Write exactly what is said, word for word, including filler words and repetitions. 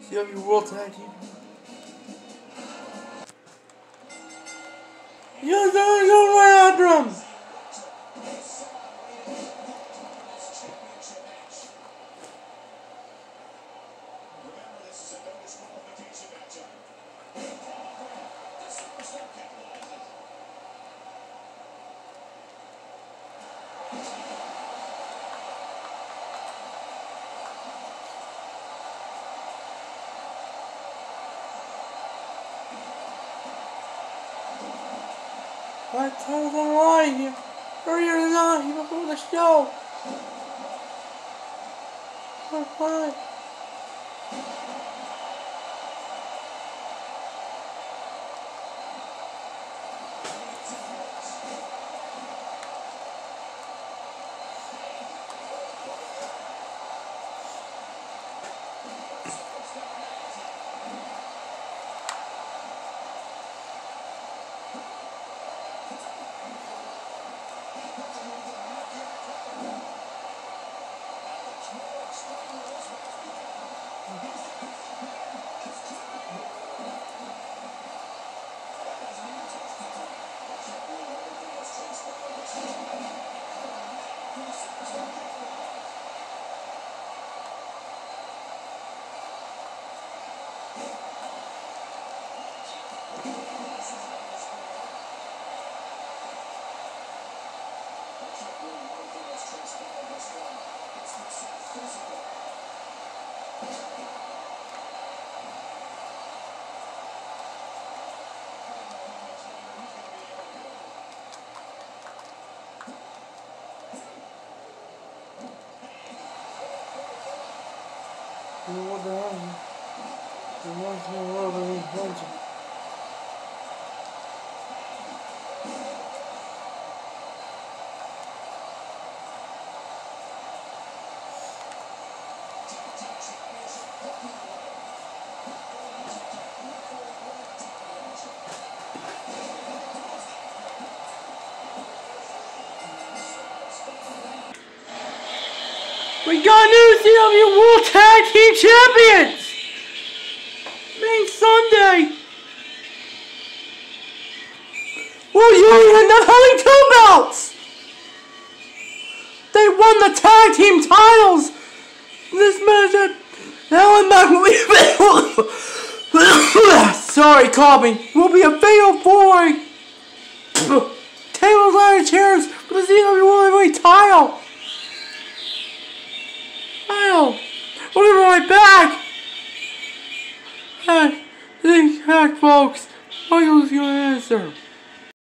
C W World Tag Team. You're going right after him. I told them why here. Earlier tonight, before the show. I'm fine. You know what the hell? It reminds me a lot of these bunches. We got new C W World Tag Team Champions! Main Sunday! Will Union not holding two belts! They won the tag team titles! This match, now I'm back. Sorry, caught me. Will be a fatal four-way tables, ladder, chairs for the C W World Heavyweight title. Title. We'll be right back. Hey, think back, folks. Michael's gonna answer.